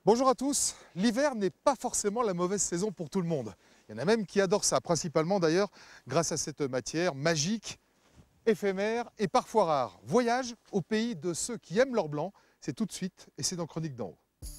Bonjour à tous. L'hiver n'est pas forcément la mauvaise saison pour tout le monde. Il y en a même qui adorent ça, principalement d'ailleurs grâce à cette matière magique, éphémère et parfois rare. Voyage au pays de ceux qui aiment leur blanc, c'est tout de suite et c'est dans Chronique d'en haut.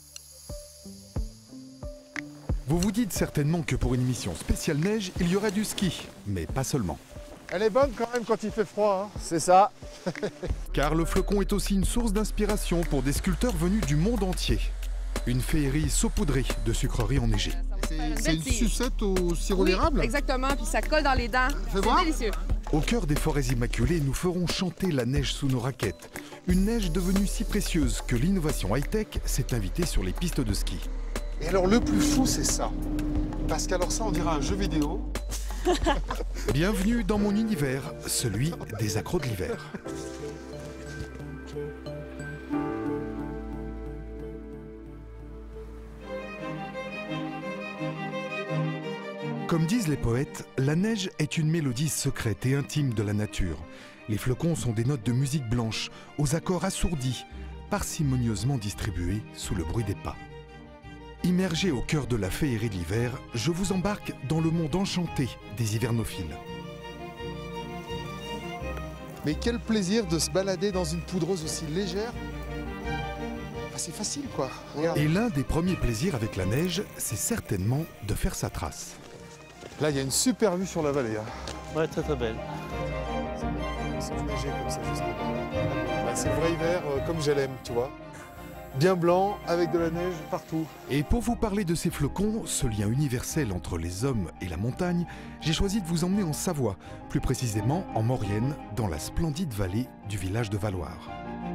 Vous vous dites certainement que pour une émission spéciale neige, il y aurait du ski, mais pas seulement. Elle est bonne quand même quand il fait froid, hein. C'est ça. Car le flocon est aussi une source d'inspiration pour des sculpteurs venus du monde entier. Une féerie saupoudrée de sucreries enneigées. C'est une sucette au sirop d'érable? Exactement, puis ça colle dans les dents. Fais voir. C'est délicieux. Au cœur des forêts immaculées, nous ferons chanter la neige sous nos raquettes. Une neige devenue si précieuse que l'innovation high-tech s'est invitée sur les pistes de ski. Et alors le plus fou c'est ça. Parce qu'alors ça on dirait un jeu vidéo. Bienvenue dans mon univers, celui des accros de l'hiver. Comme disent les poètes, la neige est une mélodie secrète et intime de la nature. Les flocons sont des notes de musique blanche, aux accords assourdis, parcimonieusement distribués sous le bruit des pas. Immergé au cœur de la féerie de l'hiver, je vous embarque dans le monde enchanté des hivernophiles. Mais quel plaisir de se balader dans une poudreuse aussi légère. Ah, c'est facile quoi. Regarde. Et l'un des premiers plaisirs avec la neige, c'est certainement de faire sa trace. Là il y a une super vue sur la vallée. Hein. Ouais, très très belle. C'est enneigé comme ça juste là. Ouais, c'est le vrai hiver comme je l'aime, tu vois. Bien blanc, avec de la neige partout. Et pour vous parler de ces flocons, ce lien universel entre les hommes et la montagne, j'ai choisi de vous emmener en Savoie, plus précisément en Maurienne, dans la splendide vallée du village de Valloire.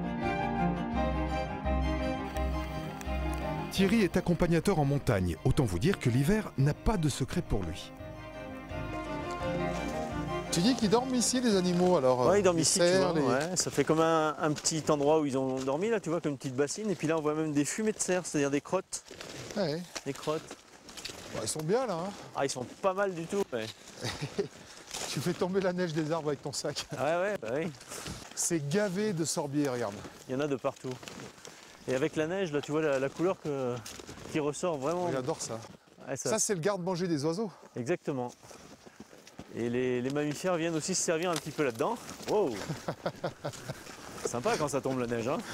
Thierry est accompagnateur en montagne, autant vous dire que l'hiver n'a pas de secret pour lui. Tu dis qu'ils dorment ici les animaux alors? Ouais, ils dorment les ici, cerfs, tu vois. Ouais, ça fait comme un petit endroit où ils ont dormi, là, tu vois, comme une petite bassine. Et puis là, on voit même des fumées de cerf, c'est-à-dire des crottes. Ouais. Des crottes. Bon, ils sont bien là. Hein. Ah, ils sont pas mal du tout. Ouais, Tu fais tomber la neige des arbres avec ton sac. ouais, bah oui. C'est gavé de sorbiers, regarde. Il y en a de partout. Et avec la neige, là, tu vois la couleur qui ressort vraiment. J'adore ça. Ouais, Ça c'est le garde-manger des oiseaux. Exactement. Et les mammifères viennent aussi se servir un petit peu là-dedans. Wow. Sympa quand ça tombe la neige, hein.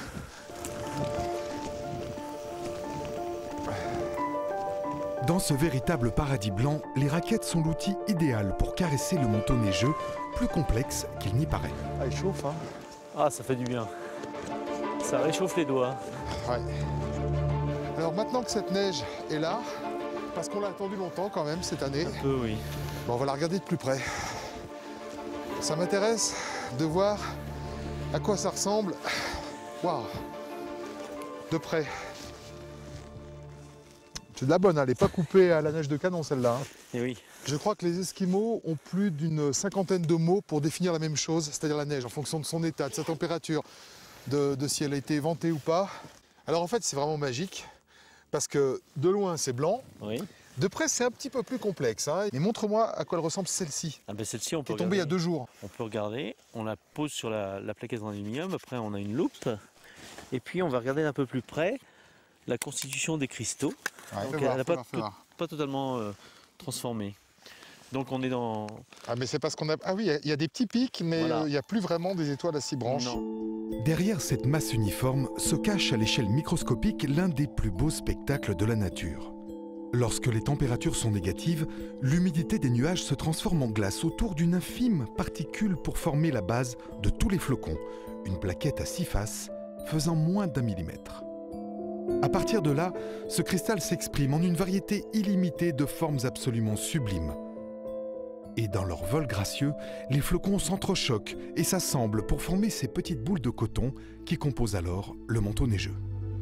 Dans ce véritable paradis blanc, les raquettes sont l'outil idéal pour caresser le manteau neigeux, plus complexe qu'il n'y paraît. Ah, il chauffe, hein. Ah, ça fait du bien. Ça réchauffe les doigts. Ouais. Alors maintenant que cette neige est là, parce qu'on l'a attendue longtemps quand même cette année, Un peu, oui. bon, on va la regarder de plus près. Ça m'intéresse de voir à quoi ça ressemble. Waouh. De près. C'est de la bonne, hein. Elle n'est pas coupée à la neige de canon celle-là. Hein. Et oui. Je crois que les Esquimaux ont plus d'une cinquantaine de mots pour définir la même chose, c'est-à-dire la neige, en fonction de son état, de sa température, de si elle a été ventée ou pas. Alors en fait, c'est vraiment magique, parce que de loin, c'est blanc. Oui. De près, c'est un petit peu plus complexe. Hein. Mais montre-moi à quoi elle ressemble celle-ci, Ah ben celle-ci, on qui peut est tombée il y a regarder. 2 jours. On peut regarder, on la pose sur la plaquette en aluminium, après on a une loupe, et puis on va regarder d'un peu plus près la constitution des cristaux. Ouais, Donc fais voir, elle n'a fais voir, fais voir. pas totalement transformée. Donc on est dans... Ah mais c'est parce qu'on a... Ah oui, il y a des petits pics, mais il Voilà. n'y a plus vraiment des étoiles à 6 branches. Non. Derrière cette masse uniforme se cache à l'échelle microscopique l'un des plus beaux spectacles de la nature. Lorsque les températures sont négatives, l'humidité des nuages se transforme en glace autour d'une infime particule pour former la base de tous les flocons, une plaquette à 6 faces faisant moins d'1 millimètre. À partir de là, ce cristal s'exprime en une variété illimitée de formes absolument sublimes. Et dans leur vol gracieux, les flocons s'entrechoquent et s'assemblent pour former ces petites boules de coton qui composent alors le manteau neigeux.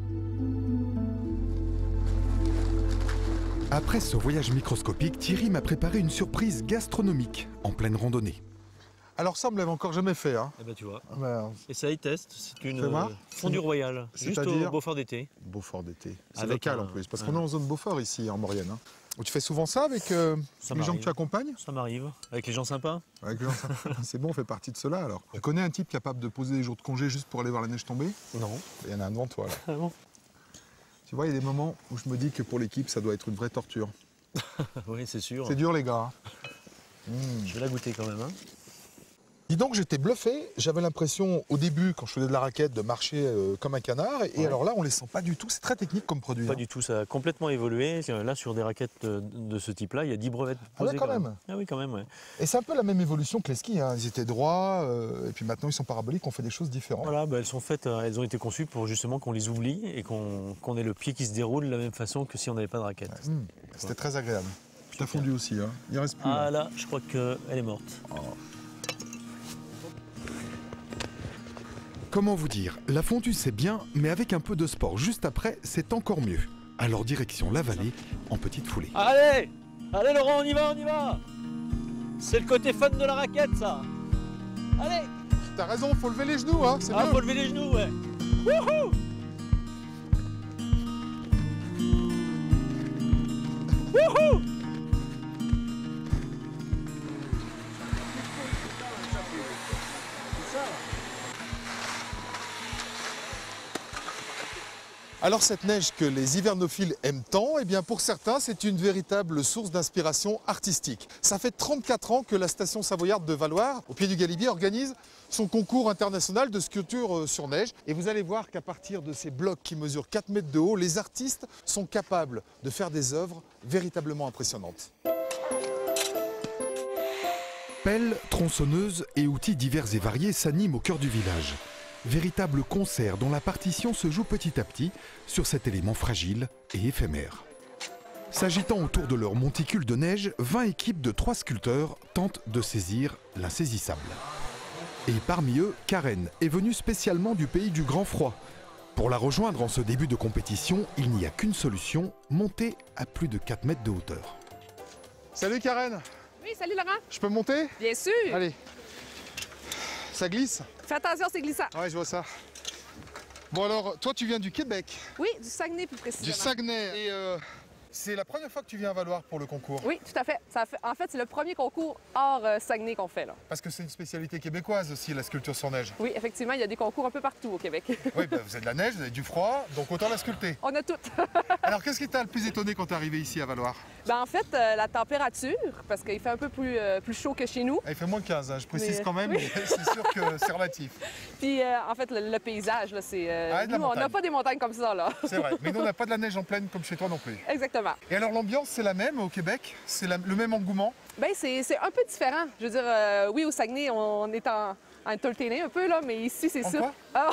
Après ce voyage microscopique, Thierry m'a préparé une surprise gastronomique en pleine randonnée. Alors ça, on ne l'avait encore jamais fait. Hein. Eh ben tu vois. Ben, Et ça y teste, c'est une Fais voir. fondue royale, juste C'est-à-dire au Beaufort d'été. Beaufort d'été. C'est Avec local un- en plus, parce un- qu'on est en zone Beaufort ici, en Maurienne. Hein. Tu fais souvent ça avec Ça les gens m'arrive. que tu accompagnes? Ça m'arrive. Avec les gens sympas. Avec les gens sympas. C'est bon, on fait partie de cela alors. Tu connais un type capable de poser des jours de congé juste pour aller voir la neige tomber? Non. Il y en a un devant toi là. Ah bon. Tu vois, il y a des moments où je me dis que pour l'équipe, ça doit être une vraie torture. Oui, c'est sûr. C'est dur, les gars. Je vais la goûter quand même. Hein. Dis donc, j'étais bluffé. J'avais l'impression, au début, quand je faisais de la raquette, de marcher comme un canard. Et alors là, on les sent pas du tout. C'est très technique comme produit. Pas du tout, ça a complètement évolué. Là, sur des raquettes de ce type-là, il y a 10 brevets posés. Ah ouais, quand même. Ah oui, quand même, ouais. Et c'est un peu la même évolution que les skis. Hein. Ils étaient droits, et puis maintenant, ils sont paraboliques. On fait des choses différentes. Voilà, elles sont faites, elles ont été conçues pour justement qu'on les oublie et qu'on ait le pied qui se déroule de la même façon que si on n'avait pas de raquette. Ouais. C'était très agréable. Puis t'as fondu aussi. Hein. Il reste plus. Ah là, je crois qu'elle est morte. Oh. Comment vous dire, la fondue c'est bien, mais avec un peu de sport juste après, c'est encore mieux. Alors direction la vallée, en petite foulée. Allez, allez Laurent, on y va, on y va. C'est le côté fun de la raquette, ça. Allez. T'as raison, faut lever les genoux, hein. C'est Ah, bien. faut lever les genoux, ouais. Wouhou. Wouhou. Alors cette neige que les hivernophiles aiment tant, eh bien pour certains, c'est une véritable source d'inspiration artistique. Ça fait 34 ans que la station savoyarde de Valloire, au pied du Galibier, organise son concours international de sculpture sur neige. Et vous allez voir qu'à partir de ces blocs qui mesurent 4 mètres de haut, les artistes sont capables de faire des œuvres véritablement impressionnantes. Pelles, tronçonneuses et outils divers et variés s'animent au cœur du village. Véritable concert dont la partition se joue petit à petit sur cet élément fragile et éphémère. S'agitant autour de leur monticule de neige, 20 équipes de 3 sculpteurs tentent de saisir l'insaisissable. Et parmi eux, Karen est venue spécialement du pays du grand froid. Pour la rejoindre en ce début de compétition, il n'y a qu'une solution, monter à plus de 4 mètres de hauteur. Salut Karen, Oui, salut Laurent. je peux monter? Bien sûr. Allez. Ça glisse? Fais attention, c'est glissant. Ouais, je vois ça. Bon alors, toi tu viens du Québec, Oui, du Saguenay plus précisément. du Saguenay. Et c'est la première fois que tu viens à Valloire pour le concours. Oui, tout à fait. En fait, c'est le premier concours hors Saguenay qu'on fait là. Parce que c'est une spécialité québécoise aussi, la sculpture sur neige. Oui, effectivement, il y a des concours un peu partout au Québec. Oui, bah, vous avez de la neige, vous avez du froid, donc autant la sculpter. On a tout. Alors qu'est-ce qui t'a le plus étonné quand t'es arrivé ici à Valloire? En fait, la température, parce qu'il fait un peu plus chaud que chez nous. Il fait moins de 15, hein, je précise Mais, quand même, oui. mais c'est sûr que c'est relatif. Puis en fait, le paysage, là, c'est. Ah, de la nous, on n'a montagne. pas des montagnes comme ça, là. C'est vrai, mais nous on n'a pas de la neige en pleine comme chez toi non plus. Exactement. Et alors l'ambiance c'est la même au Québec? C'est le même engouement? C'est un peu différent. Je veux dire, oui, au Saguenay, on est en entertainé un peu, là, mais ici, c'est En sûr. quoi? Ah,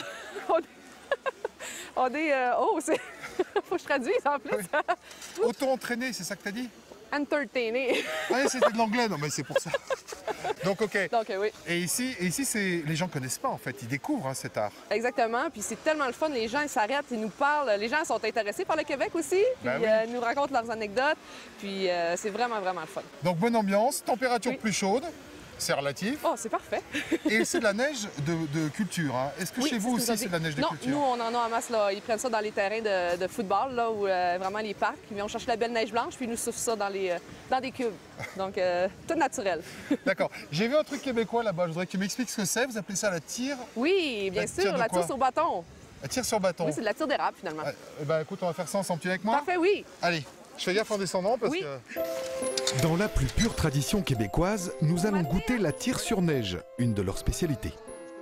on est. Oh, c'est. Faut que je traduise en plus. Oui. Auto-entraîné, c'est ça que t'as dit? Entertainé. Ah, c'était de l'anglais, non mais c'est pour ça. Donc ok. Donc, oui. Et ici les gens connaissent pas en fait, ils découvrent hein, cet art. Exactement. Puis c'est tellement le fun. Les gens, ils s'arrêtent, ils nous parlent. Les gens sont intéressés par le Québec aussi. Puis Ben oui. ils nous racontent leurs anecdotes. Puis c'est vraiment, vraiment le fun. Donc bonne ambiance, température Oui. plus chaude, c'est relatif. Oh, c'est parfait. Et c'est de la neige de culture. Hein. Est-ce que Oui, chez vous ce que aussi nous c'est de la neige de Non, culture? nous, on en a en masse. Là. Ils prennent ça dans les terrains de football, là, ou vraiment les parcs. Puis on cherche la belle neige blanche, puis ils nous soufflent ça dans des cubes. Donc, tout naturel. D'accord. J'ai vu un truc québécois là-bas, je voudrais que tu m'expliques ce que c'est. Vous appelez ça la tire? Oui, bien La sûr, tire de la quoi? tire sur bâton. La tire sur bâton. Oui, c'est de la tire d'érable, finalement. Eh ben, écoute, on va faire ça ensemble. Tu es avec moi? Parfait, oui. Allez, je fais gaffe en descendant parce Oui. que... Dans la plus pure tradition québécoise, nous allons goûter la tire sur neige, une de leurs spécialités.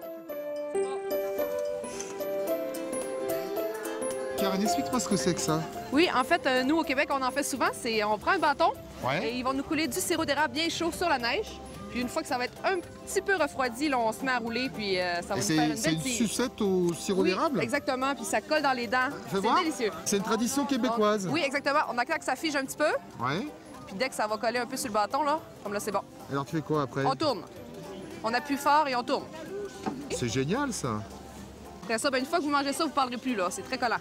Karen, explique-moi ce que c'est que ça. Oui, en fait, nous, au Québec, on en fait souvent. On prend un bâton et Ouais. ils vont nous couler du sirop d'érable bien chaud sur la neige. Puis une fois que ça va être un petit peu refroidi, là, on se met à rouler, puis ça va Et nous faire une c'est belle une tire. sucette au sirop Oui, d'érable? exactement, puis ça colle dans les dents. Fais C'est voir. délicieux. C'est une tradition québécoise. Oui, exactement. On attend que ça fige un petit peu, Ouais. puis dès que ça va coller un peu sur le bâton, là, comme là, c'est bon. Alors tu fais quoi après? On tourne. On appuie fort et on tourne. C'est génial ça. Après ça, une fois que vous mangez ça, vous ne parlerez plus, là. C'est très collant.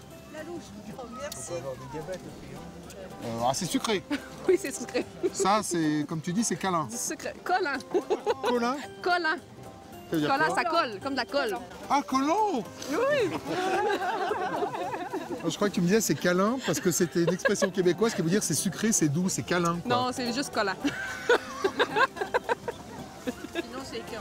C'est sucré. Oui, c'est sucré. Ça, c'est comme tu dis, c'est câlin. Du sucre. Collant. Collant? Collant. Ça veut dire Collant, quoi? ça colle, comme de la colle. Ah, collant! Oui. Je crois que tu me disais c'est câlin parce que c'était une expression québécoise qui veut dire c'est sucré, c'est doux, c'est câlin. quoi. Non, c'est juste collant. Sinon, c'est écœurant.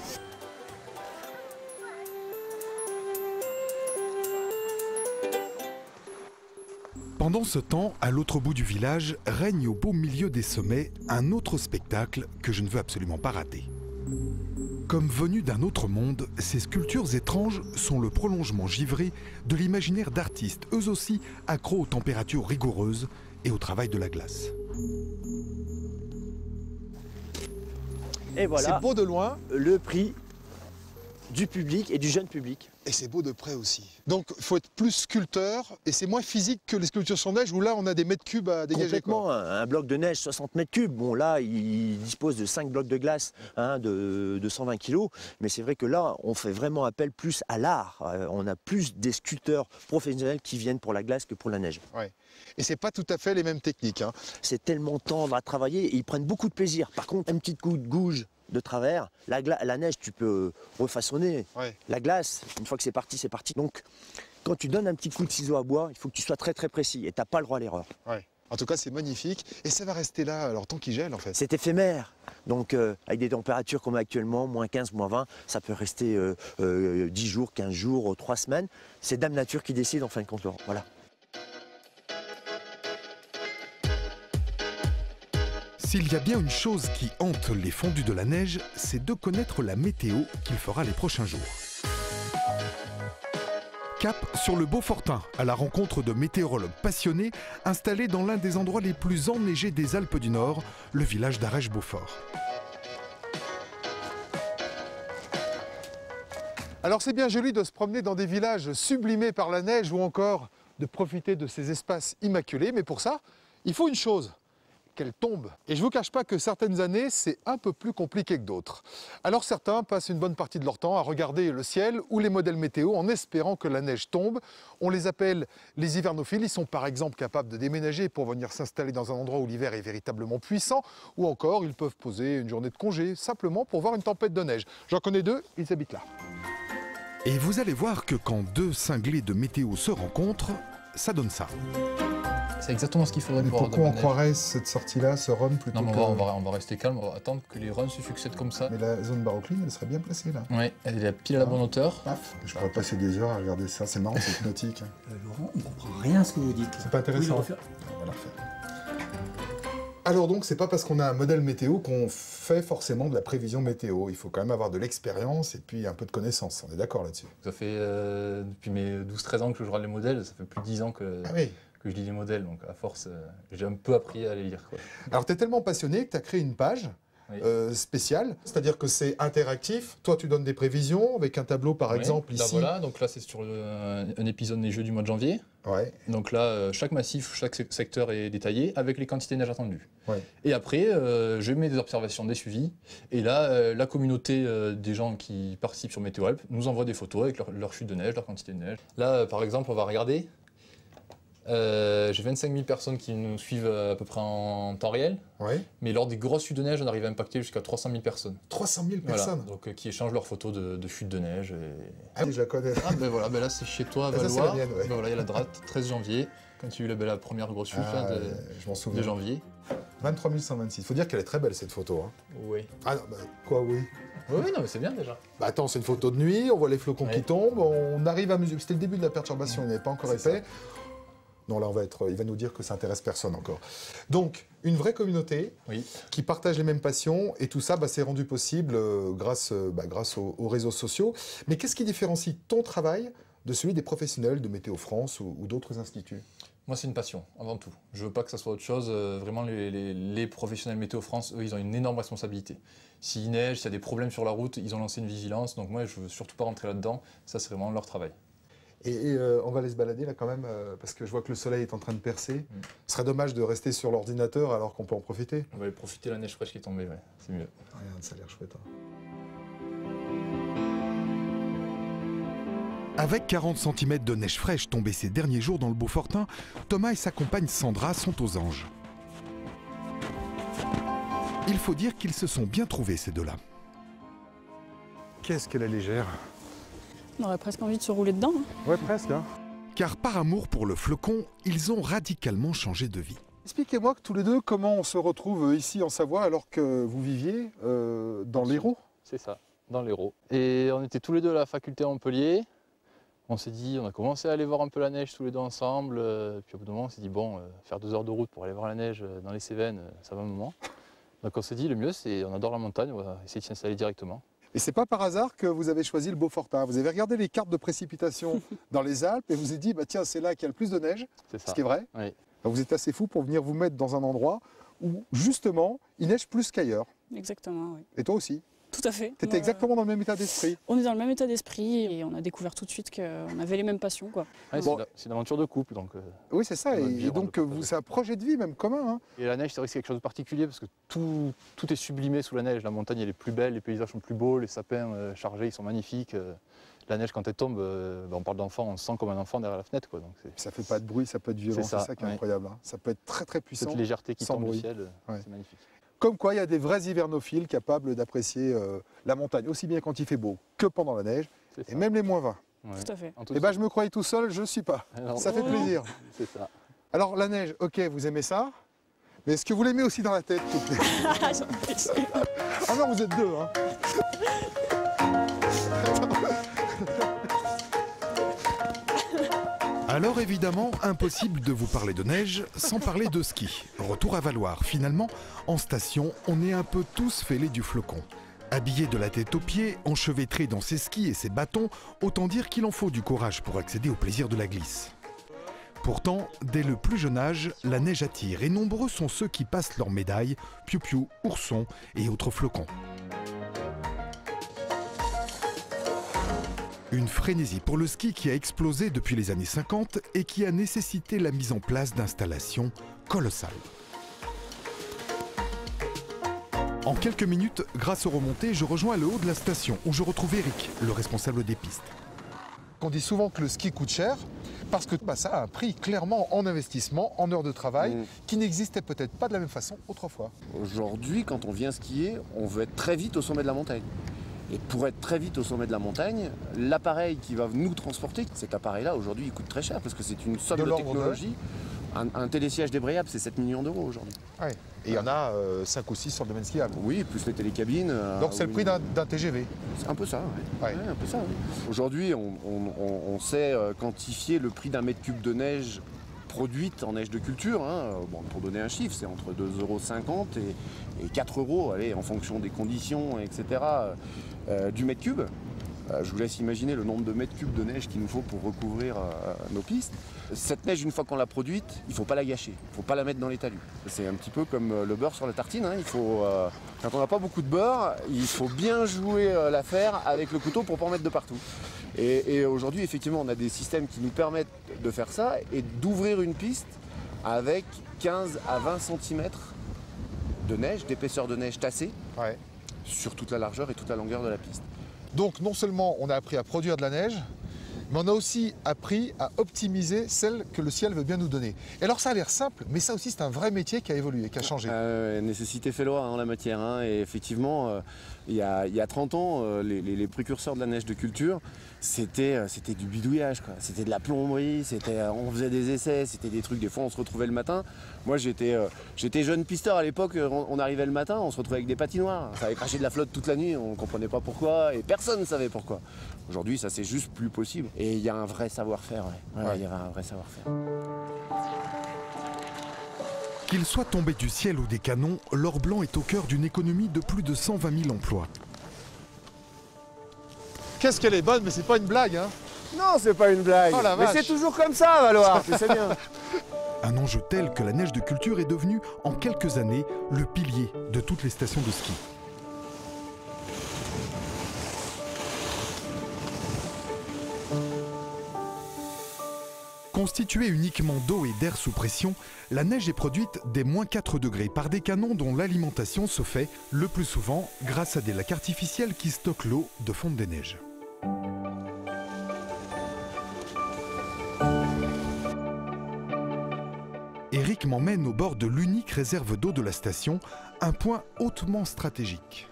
Pendant ce temps, à l'autre bout du village, règne au beau milieu des sommets un autre spectacle que je ne veux absolument pas rater. Comme venus d'un autre monde, ces sculptures étranges sont le prolongement givré de l'imaginaire d'artistes, eux aussi accros aux températures rigoureuses et au travail de la glace. Et voilà, C'est beau de loin le prix du public et du jeune public. et c'est beau de près aussi. Donc il faut être plus sculpteur et c'est moins physique que les sculptures sur neige où là on a des mètres cubes à dégager. Complètement, un bloc de neige 60 mètres cubes. Bon là, il dispose de 5 blocs de glace de 120 kg. Mais c'est vrai que là, on fait vraiment appel plus à l'art. On a plus des sculpteurs professionnels qui viennent pour la glace que pour la neige. Ouais. Et c'est pas tout à fait les mêmes techniques. Hein. C'est tellement tendre à travailler et ils prennent beaucoup de plaisir. Par contre, un petit coup de gouge de travers, la neige, tu peux refaçonner. Ouais. La glace, une fois que c'est parti, c'est parti. Donc, quand tu donnes un petit coup de ciseau à bois, il faut que tu sois très très précis et tu n'as pas le droit à l'erreur. Ouais. En tout cas, c'est magnifique et ça va rester là alors tant qu'il gèle en fait. C'est éphémère. Donc, avec des températures comme actuellement, moins 15, moins 20, ça peut rester 10 jours, 15 jours, 3 semaines. C'est Dame Nature qui décide en fin de compte. Voilà. S'il y a bien une chose qui hante les fondus de la neige, c'est de connaître la météo qu'il fera les prochains jours. Cap sur le Beaufortain, à la rencontre de météorologues passionnés installés dans l'un des endroits les plus enneigés des Alpes du Nord, le village d'Arèche-Beaufort. Alors c'est bien joli de se promener dans des villages sublimés par la neige ou encore de profiter de ces espaces immaculés, mais pour ça, il faut une chose, qu'elle tombe. Et je ne vous cache pas que certaines années, c'est un peu plus compliqué que d'autres. Alors certains passent une bonne partie de leur temps à regarder le ciel ou les modèles météo en espérant que la neige tombe. On les appelle les hivernophiles. Ils sont par exemple capables de déménager pour venir s'installer dans un endroit où l'hiver est véritablement puissant. Ou encore, ils peuvent poser une journée de congé simplement pour voir une tempête de neige. J'en connais deux, ils habitent là. Et vous allez voir que quand deux cinglés de météo se rencontrent, ça donne ça. C'est exactement ce qu'il faudrait Mais pour pourquoi on avoir de la neige. croirait cette sortie-là, ce run plutôt Non, mais que... on va rester calme, on va attendre que les runs se succèdent comme ça. Mais la zone barocline, elle serait bien placée là. Ouais, elle est pile à la bonne hauteur. Paf, je pourrais passer des heures à regarder ça, c'est marrant, c'est hypnotique. Laurent, on comprend rien à ce que vous dites. C'est pas intéressant. Vous voulez le refaire ? On va la refaire. Alors donc, c'est pas parce qu'on a un modèle météo qu'on fait forcément de la prévision météo. Il faut quand même avoir de l'expérience et puis un peu de connaissance. On est d'accord là-dessus. Ça fait depuis mes 12-13 ans que je regarde les modèles, ça fait plus de 10 ans que je lis les modèles, donc à force, j'ai un peu appris à les lire, quoi. Alors, tu es tellement passionné que tu as créé une page spéciale, c'est-à-dire que c'est interactif. Toi, tu donnes des prévisions avec un tableau, par exemple, là, ici. voilà, donc là, c'est sur un épisode des Jeux du mois de janvier. Ouais. Donc là, chaque massif, chaque secteur est détaillé avec les quantités de neige attendues. Ouais. Et après, je mets des observations, des suivis. Et là, la communauté des gens qui participent sur Météo Alpes nous envoie des photos avec leur chute de neige, leur quantité de neige. Là, par exemple, on va regarder. J'ai 25 000 personnes qui nous suivent à peu près en temps réel. Ouais. Mais lors des grosses chutes de neige, on arrive à impacter jusqu'à 300 000 personnes. 300 000 Voilà, personnes. donc qui échangent leurs photos de chute de neige. Ah oui, je la connais. Ah ben voilà, ben là c'est chez toi à Ah, ça, Valois. c'est la mienne, ouais. Ben voilà, il y a la date, 13 janvier, quand il y a eu la première grosse chute là, Je m'en de souviens. janvier. 23 126. Il faut dire qu'elle est très belle cette photo. Hein. Oui. Ah non, bah, quoi, oui. Oui, non mais c'est bien déjà. Bah attends, c'est une photo de nuit, on voit les flocons qui tombent, on arrive à mesurer. C'était le début de la perturbation, il n'est pas encore épais. Non, là, il va nous dire que ça intéresse personne encore. Donc, une vraie communauté qui partage les mêmes passions, et tout ça, c'est rendu possible grâce aux réseaux sociaux. Mais qu'est-ce qui différencie ton travail de celui des professionnels de Météo France ou d'autres instituts? Moi, c'est une passion, avant tout. Je veux pas que ça soit autre chose. Vraiment, les professionnels Météo France, eux, ils ont une énorme responsabilité. S'il neige, s'il y a des problèmes sur la route, ils ont lancé une vigilance. Donc moi, je veux surtout pas rentrer là-dedans. Ça, c'est vraiment leur travail. Et on va aller se balader là quand même, parce que je vois que le soleil est en train de percer. Ce serait dommage de rester sur l'ordinateur alors qu'on peut en profiter. On va aller profiter de la neige fraîche qui est tombée, ouais. C'est mieux. Regarde, ça a l'air chouette. Hein. Avec 40 cm de neige fraîche tombée ces derniers jours dans le Beaufortain, Thomas et sa compagne Sandra sont aux anges. Il faut dire qu'ils se sont bien trouvés, ces deux-là. Qu'est-ce qu'elle est légère. On aurait presque envie de se rouler dedans. Hein. Ouais, presque. Hein. Car par amour pour le flocon, ils ont radicalement changé de vie. Expliquez-moi que tous les deux, comment on se retrouve ici en Savoie alors que vous viviez dans l'Hérault. C'est ça, dans l'Hérault. Et on était tous les deux à la faculté à Montpellier. On s'est dit, on a commencé à aller voir un peu la neige tous les deux ensemble, puis au bout d'un moment on s'est dit bon, faire 2 heures de route pour aller voir la neige dans les Cévennes, ça va un moment. Donc on s'est dit le mieux c'est, on adore la montagne, on va essayer de s'installer directement. Et c'est pas par hasard que vous avez choisi le Beaufortin. Vous avez regardé les cartes de précipitation dans les Alpes et vous avez dit, bah tiens, c'est là qu'il y a le plus de neige, C'est ça. ce qui est vrai. Oui. Bah, vous êtes assez fou pour venir vous mettre dans un endroit où, justement, il neige plus qu'ailleurs. Exactement, oui. Et toi aussi. Tout à fait. Tu étais Moi, exactement dans le même état d'esprit. On est dans le même état d'esprit et on a découvert tout de suite qu'on avait les mêmes passions, quoi. Ouais, Bon. c'est une aventure de couple, donc. Oui, c'est ça. On va Et vivre donc, de partager. c'est un projet de vie même commun. Hein. Et la neige, c'est vrai que c'est quelque chose de particulier parce que tout est sublimé sous la neige. La montagne, elle est plus belle, les paysages sont plus beaux, les sapins chargés, ils sont magnifiques. La neige, quand elle tombe, on parle d'enfant, on se sent comme un enfant derrière la fenêtre, quoi. Donc Ça fait pas de bruit, ça peut être violent. C'est ça qui est ouais. incroyable. Hein. Ça peut être très très puissant. cette légèreté qui sans tombe bruit. du ciel, Ouais. c'est magnifique. Comme quoi, il y a des vrais hivernophiles capables d'apprécier la montagne, aussi bien quand il fait beau que pendant la neige, C'est et ça. même les -20. Ouais. Tout à fait. En tout Et ben, je me croyais tout seul, je ne suis pas. non, Ça fait Oh. plaisir. c'est ça. Alors, la neige, ok, vous aimez ça, mais est-ce que vous l'aimez aussi dans la tête, s'il vous plaît? Ah non, vous êtes deux, hein. Alors évidemment, impossible de vous parler de neige sans parler de ski. Retour à Valloire. Finalement, en station, on est un peu tous fêlés du flocon. Habillé de la tête aux pieds, enchevêtré dans ses skis et ses bâtons, autant dire qu'il en faut du courage pour accéder au plaisir de la glisse. Pourtant, dès le plus jeune âge, la neige attire et nombreux sont ceux qui passent leurs médailles, piou-piou, oursons et autres flocons. Une frénésie pour le ski qui a explosé depuis les années 50 et qui a nécessité la mise en place d'installations colossales. En quelques minutes, grâce aux remontées, je rejoins le haut de la station où je retrouve Eric, le responsable des pistes. On dit souvent que le ski coûte cher parce que ça a un prix clairement en investissement, en heures de travail, qui n'existait peut-être pas de la même façon autrefois. Aujourd'hui, quand on vient skier, on veut être très vite au sommet de la montagne. Et pour être très vite au sommet de la montagne, l'appareil qui va nous transporter, cet appareil-là, aujourd'hui, il coûte très cher parce que c'est une somme De de l'ordre de- technologie. Un télésiège débrayable, c'est 7 millions d'euros aujourd'hui. Ouais. Et il y en a 5 ou 6 sur le domaine skiable. Oui, plus les télécabines. Donc c'est le prix d'un TGV. C'est un peu ça, ouais. Ouais. Ouais, un peu ça, oui. Aujourd'hui, on sait quantifier le prix d'un mètre cube de neige produite en neige de culture. Hein. Bon, pour donner un chiffre, c'est entre 2,50 € et 4 €, allez, en fonction des conditions, etc., du mètre cube. Je vous laisse imaginer le nombre de mètres cubes de neige qu'il nous faut pour recouvrir nos pistes. Cette neige, une fois qu'on l'a produite, il ne faut pas la gâcher, il ne faut pas la mettre dans les talus. C'est un petit peu comme le beurre sur la tartine. Hein. Quand on n'a pas beaucoup de beurre, il faut bien jouer l'affaire avec le couteau pour ne pas en mettre de partout. Et aujourd'hui, effectivement, on a des systèmes qui nous permettent de faire ça et d'ouvrir une piste avec 15 à 20 cm de neige, d'épaisseur de neige tassée, Ouais. sur toute la largeur et toute la longueur de la piste. Donc non seulement on a appris à produire de la neige, mais on a aussi appris à optimiser celle que le ciel veut bien nous donner. Et alors ça a l'air simple, mais ça aussi c'est un vrai métier qui a évolué, qui a changé. Nécessité fait loi en la matière. Hein, et effectivement, il y a 30 ans, les précurseurs de la neige de culture, c'était du bidouillage, quoi. C'était de la plomberie, on faisait des essais, c'était des trucs, des fois on se retrouvait le matin. Moi j'étais jeune pisteur à l'époque, on arrivait le matin, on se retrouvait avec des patinoires. Ça avait craché de la flotte toute la nuit, on ne comprenait pas pourquoi et personne ne savait pourquoi. Aujourd'hui ça c'est juste plus possible. Et il y a un vrai savoir-faire, ouais. Il y avait un vrai savoir-faire. Qu'il soit tombé du ciel ou des canons, l'or blanc est au cœur d'une économie de plus de 120 000 emplois. Qu'est-ce qu'elle est bonne, mais c'est pas une blague, hein. Non, c'est pas une blague. Oh la mais vache. c'est toujours comme ça, Valloire, tu sais bien. Un enjeu tel que la neige de culture est devenue, en quelques années, le pilier de toutes les stations de ski. Constituée uniquement d'eau et d'air sous pression, la neige est produite dès -4 degrés par des canons dont l'alimentation se fait, le plus souvent, grâce à des lacs artificiels qui stockent l'eau de fonte des neiges. Eric m'emmène au bord de l'unique réserve d'eau de la station, un point hautement stratégique.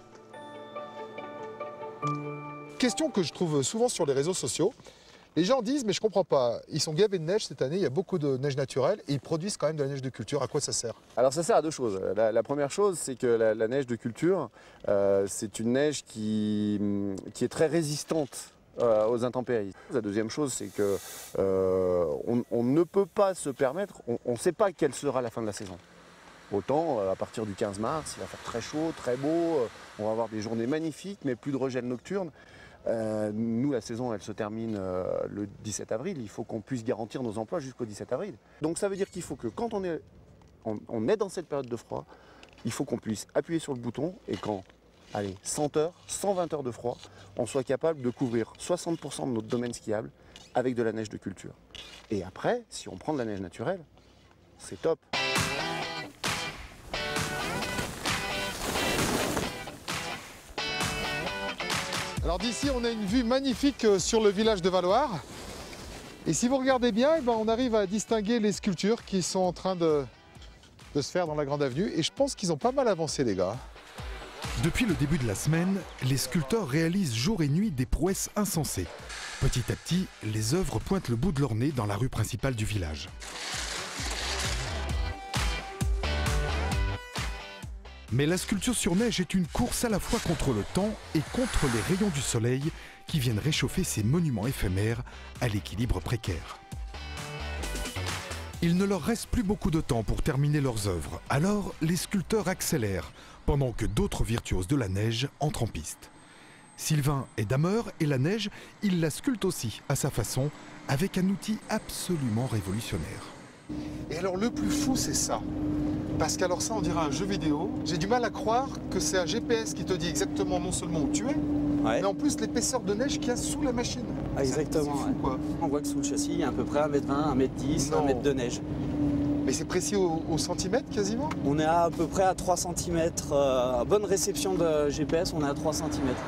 Question que je trouve souvent sur les réseaux sociaux. Les gens disent, mais je comprends pas, ils sont gavés de neige cette année, il y a beaucoup de neige naturelle et ils produisent quand même de la neige de culture. À quoi ça sert? Alors ça sert à deux choses. La première chose, c'est que la neige de culture, c'est une neige qui est très résistante aux intempéries. La deuxième chose, c'est que on ne peut pas se permettre, on ne sait pas quelle sera la fin de la saison. Autant, à partir du 15 mars, il va faire très chaud, très beau, on va avoir des journées magnifiques, mais plus de regel nocturne. Nous, la saison, elle se termine le 17 avril. Il faut qu'on puisse garantir nos emplois jusqu'au 17 avril. Donc ça veut dire qu'il faut que quand on est dans cette période de froid, il faut qu'on puisse appuyer sur le bouton et quand, allez, 100 heures, 120 heures de froid, on soit capable de couvrir 60% de notre domaine skiable avec de la neige de culture. Et après, si on prend de la neige naturelle, c'est top. Alors d'ici, on a une vue magnifique sur le village de Valloire. Et si vous regardez bien, eh ben, on arrive à distinguer les sculptures qui sont en train de se faire dans la Grande Avenue. Et je pense qu'ils ont pas mal avancé, les gars. Depuis le début de la semaine, les sculpteurs réalisent jour et nuit des prouesses insensées. Petit à petit, les œuvres pointent le bout de leur nez dans la rue principale du village. Mais la sculpture sur neige est une course à la fois contre le temps et contre les rayons du soleil qui viennent réchauffer ces monuments éphémères à l'équilibre précaire. Il ne leur reste plus beaucoup de temps pour terminer leurs œuvres, alors les sculpteurs accélèrent pendant que d'autres virtuoses de la neige entrent en piste. Sylvain est dameur et la neige, il la sculpte aussi à sa façon avec un outil absolument révolutionnaire. Et alors le plus fou, c'est ça. Parce qu'alors ça, on dirait un jeu vidéo. J'ai du mal à croire que c'est un GPS qui te dit exactement non seulement où tu es, mais en plus l'épaisseur de neige qu'il y a sous la machine. Ah, exactement. C'est fou, quoi. On voit que sous le châssis, il y a à peu près 1m20, 1m10, Non. 1 mètre de neige. Mais c'est précis au centimètre quasiment? On est à peu près à 3 cm. À bonne réception de GPS, on est à 3 cm.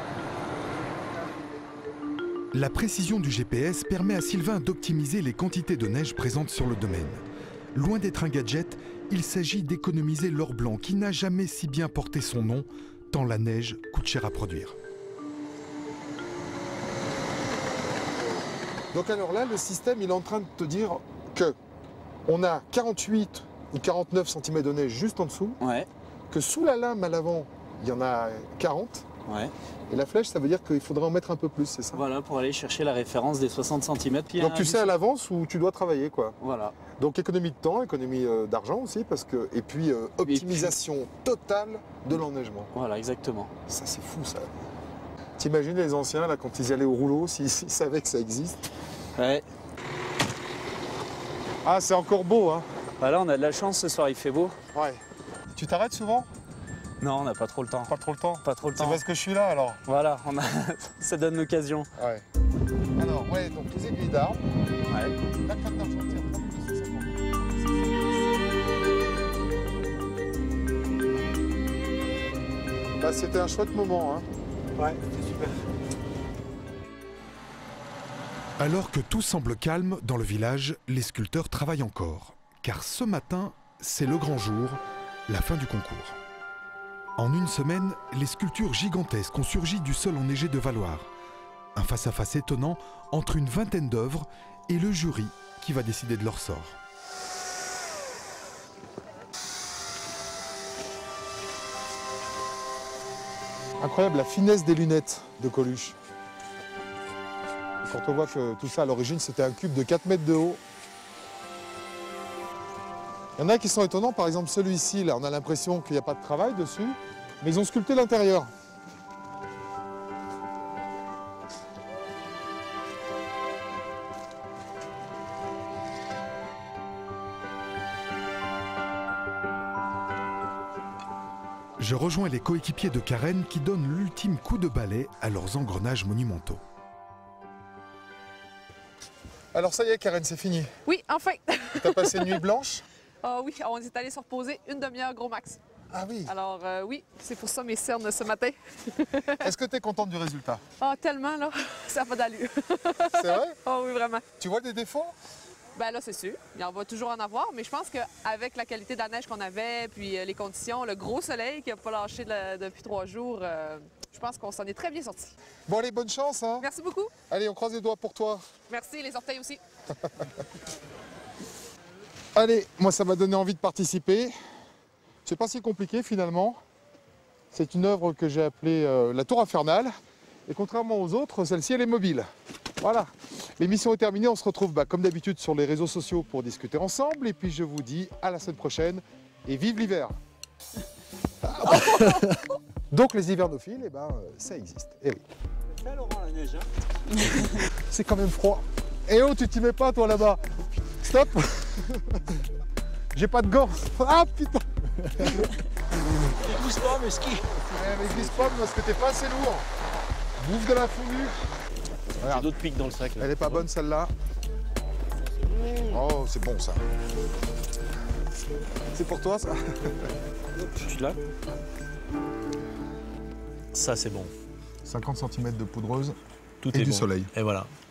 La précision du GPS permet à Sylvain d'optimiser les quantités de neige présentes sur le domaine. Loin d'être un gadget, il s'agit d'économiser l'or blanc qui n'a jamais si bien porté son nom, tant la neige coûte cher à produire. Donc alors là, le système, il est en train de te dire que on a 48 ou 49 cm de neige juste en dessous, Ouais, que sous la lame à l'avant, il y en a 40, ouais. et la flèche, ça veut dire qu'il faudrait en mettre un peu plus, c'est ça? Voilà, pour aller chercher la référence des 60 cm. Donc tu sais à l'avance où tu dois travailler, quoi. Voilà. Donc économie de temps, économie d'argent aussi, parce que et puis optimisation totale de l'enneigement. Voilà, exactement. Ça c'est fou ça. T'imagines les anciens là quand ils y allaient au rouleau, s'ils savaient que ça existe. Ouais. Ah c'est encore beau hein. Voilà, on a de la chance ce soir, il fait beau. Ouais. Tu t'arrêtes souvent? Non, on n'a pas trop le temps. Pas trop le temps. Pas trop le C'est temps. parce que je suis là alors. Voilà, ça donne l'occasion. Ouais. Alors ouais, donc les aiguilles d'arbre. Ouais. La crête d'argentière, 3250. Bah, c'était un chouette moment. Hein. Ouais, c'est super. Alors que tout semble calme dans le village, les sculpteurs travaillent encore. Car ce matin, c'est le grand jour, la fin du concours. En une semaine, les sculptures gigantesques ont surgi du sol enneigé de Valloire. Un face-à-face étonnant entre une vingtaine d'œuvres et le jury qui va décider de leur sort. Incroyable la finesse des lunettes de Coluche. Et quand on voit que tout ça à l'origine c'était un cube de 4 mètres de haut. Il y en a qui sont étonnants, par exemple celui-ci, là on a l'impression qu'il n'y a pas de travail dessus, mais ils ont sculpté l'intérieur. Je rejoins les coéquipiers de Karen qui donnent l'ultime coup de balai à leurs engrenages monumentaux. Alors ça y est Karen, c'est fini. Oui, enfin! T'as passé une nuit blanche? Ah oui, on est allé se reposer une demi-heure gros max. Ah oui. Alors oui, c'est pour ça mes cernes ce matin. Est-ce que tu es contente du résultat? Ah, tellement là, ça n'a pas d'allure. C'est vrai? Ah oui, vraiment. Tu vois des défauts? Ben là, c'est sûr. Il en va toujours en avoir, mais je pense qu'avec la qualité de la neige qu'on avait, puis les conditions, le gros soleil qui n'a pas lâché depuis 3 jours, je pense qu'on s'en est très bien sorti. Bon allez, bonne chance hein. Merci beaucoup. Allez, on croise les doigts pour toi. Merci, les orteils aussi. Allez, moi ça m'a donné envie de participer. C'est pas si compliqué finalement. C'est une œuvre que j'ai appelée la Tour Infernale Et contrairement aux autres, celle-ci, elle est mobile. Voilà. L'émission est terminée. On se retrouve comme d'habitude sur les réseaux sociaux pour discuter ensemble. Et puis je vous dis à la semaine prochaine. Et vive l'hiver. Donc les hivernophiles, eh ben, ça existe. Eh oui. C'est ça, Laurent, la neige, hein? C'est quand même froid. Eh oh, tu t'y mets pas toi là-bas. Stop. J'ai pas de gants. Ah putain. Glisse pas, mais ski. Mais glisse pas parce que t'es pas assez lourd. Bouffe de la fondue. J'ai d'autres pics dans le sac. Là. Elle est pas bonne celle-là. Oh, c'est bon ça. C'est pour toi ça. Tu l'as? Ça c'est bon. 50 cm de poudreuse Tout et est du bon. soleil. Et voilà.